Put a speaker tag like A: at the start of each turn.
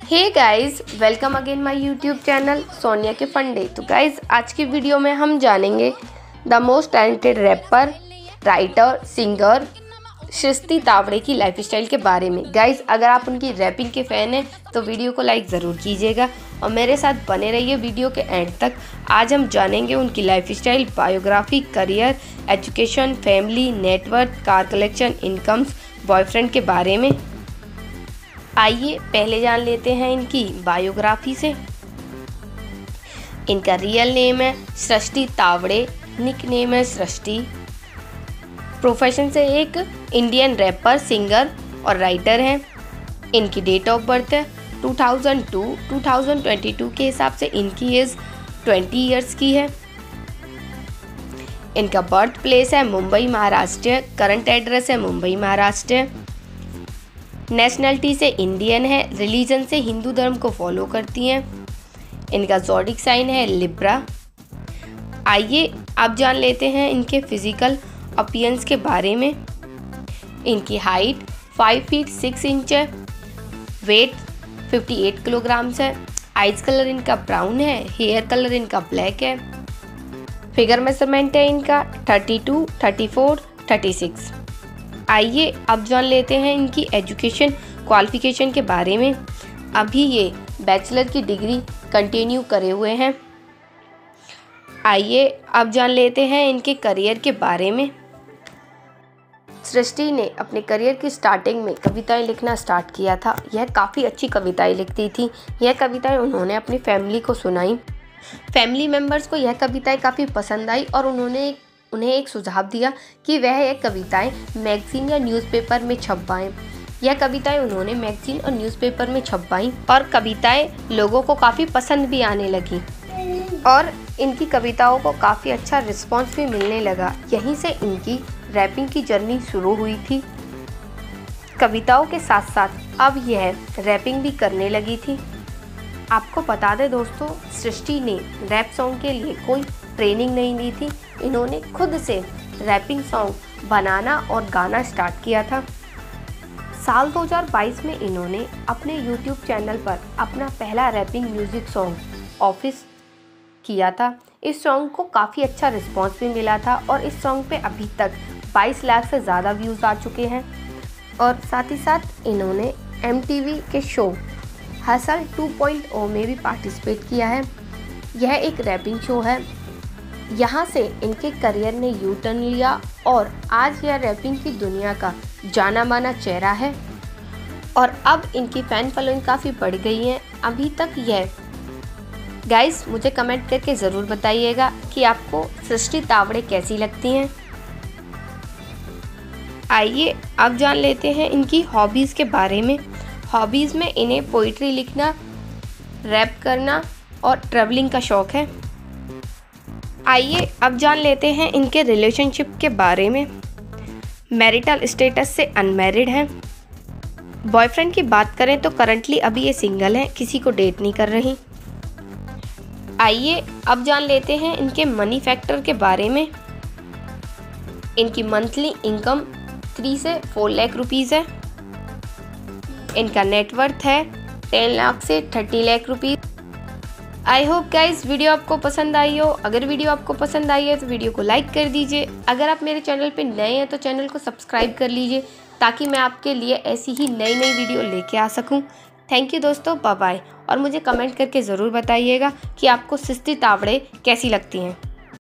A: Hey guys, welcome again my YouTube channel Sonia के फंडे। तो गाइस, आज की वीडियो में हम जानेंगे the most talented rapper, writer, singer Srishti Tawde की लाइफस्टाइल के बारे में। गाइस, अगर आप उनकी रैपिंग के फ़ैन हैं तो वीडियो को लाइक ज़रूर कीजिएगा और मेरे साथ बने रहिए वीडियो के एंड तक। आज हम जानेंगे उनकी lifestyle, biography, career, education, family, network, car collection, incomes, boyfriend के बारे में। आइए पहले जान लेते हैं इनकी बायोग्राफी से। इनका रियल नेम है सृष्टि तावड़े, निक नेम है सृष्टि। प्रोफेशन से एक इंडियन रैपर, सिंगर और राइटर हैं। इनकी डेट ऑफ बर्थ है 2002। 2022 के हिसाब से इनकी एज 20 ईयर्स की है। इनका बर्थ प्लेस है मुंबई महाराष्ट्र। करंट एड्रेस है मुंबई महाराष्ट्र। नेशनलिटी से इंडियन है। रिलीजन से हिंदू धर्म को फॉलो करती हैं। इनका ज़ोडिक साइन है लिब्रा। आइए अब जान लेते हैं इनके फिजिकल अपीयरेंस के बारे में। इनकी हाइट 5 फीट 6 इंच है। वेट 58 किलोग्राम्स है। आइज कलर इनका ब्राउन है। हेयर कलर इनका ब्लैक है। फिगर मेजरमेंट है इनका 32, 34, 36। आइए अब जान लेते हैं इनकी एजुकेशन क्वालिफिकेशन के बारे में। अभी ये बैचलर की डिग्री कंटिन्यू करे हुए हैं। आइए अब जान लेते हैं इनके करियर के बारे में। सृष्टि ने अपने करियर की स्टार्टिंग में कविताएं लिखना स्टार्ट किया था। यह काफ़ी अच्छी कविताएं लिखती थी। यह कविताएं उन्होंने अपनी फैमिली को सुनाई। फैमिली मेम्बर्स को यह कविताएं काफ़ी पसंद आई और उन्हें एक सुझाव दिया कि वह यह कविताएं मैगजीन या न्यूज़पेपर में छपवाएं। यह कविताएं उन्होंने मैगजीन और न्यूज़पेपर में छपवाईं और कविताएं लोगों को काफ़ी पसंद भी आने लगी और इनकी कविताओं को काफ़ी अच्छा रिस्पांस भी मिलने लगा। यहीं से इनकी रैपिंग की जर्नी शुरू हुई थी। कविताओं के साथ साथ अब यह रैपिंग भी करने लगी थी। आपको बता दें दोस्तों, सृष्टि ने रैप सॉन्ग के लिए कोई ट्रेनिंग नहीं ली थी। इन्होंने खुद से रैपिंग सॉन्ग बनाना और गाना स्टार्ट किया था। साल 2022 में इन्होंने अपने YouTube चैनल पर अपना पहला रैपिंग म्यूज़िक सॉन्ग ऑफिस किया था। इस सॉन्ग को काफ़ी अच्छा रिस्पांस भी मिला था और इस सॉन्ग पे अभी तक 22 लाख से ज़्यादा व्यूज़ आ चुके हैं। और साथ ही साथ इन्होंने MTV के शो हसल 2.0 में भी पार्टिसिपेट किया है। यह एक रैपिंग शो है। यहाँ से इनके करियर ने यू टर्न लिया और आज यह रैपिंग की दुनिया का जाना माना चेहरा है और अब इनकी फ़ैन फॉलोइंग काफ़ी बढ़ गई है। अभी तक यह गाइस, मुझे कमेंट करके ज़रूर बताइएगा कि आपको सृष्टि तावड़े कैसी लगती हैं। आइए अब जान लेते हैं इनकी हॉबीज़ के बारे में। हॉबीज़ में इन्हें पोइट्री लिखना, रैप करना और ट्रैवलिंग का शौक़ है। आइए अब जान लेते हैं इनके रिलेशनशिप के बारे में। मैरिटल स्टेटस से अनमैरिड हैं। बॉयफ्रेंड की बात करें तो करंटली अभी ये सिंगल हैं, किसी को डेट नहीं कर रही। आइए अब जान लेते हैं इनके मनी फैक्टर के बारे में। इनकी मंथली इनकम 3 से 4 लाख रुपीज़ है। इनका नेटवर्थ है 10 लाख से 30 lakh rupees. I hope guys video आपको पसंद आई हो। अगर वीडियो आपको पसंद आई है तो वीडियो को लाइक कर दीजिए। अगर आप मेरे चैनल पे नए हैं तो चैनल को सब्सक्राइब कर लीजिए ताकि मैं आपके लिए ऐसी ही नई नई वीडियो लेके आ सकूं। थैंक यू दोस्तों, बाय बाय। और मुझे कमेंट करके ज़रूर बताइएगा कि आपको सृष्टि तावड़े कैसी लगती हैं।